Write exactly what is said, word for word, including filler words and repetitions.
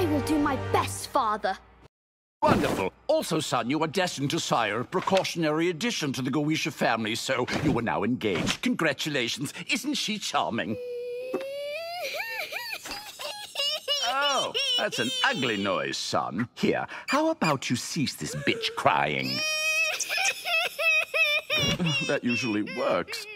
I will do my best, Father. Wonderful. Also, son, you are destined to sire a precautionary addition to the Goetia family, so you are now engaged. Congratulations. Isn't she charming? Oh, that's an ugly noise, son. Here, how about you cease this bitch crying? That usually works.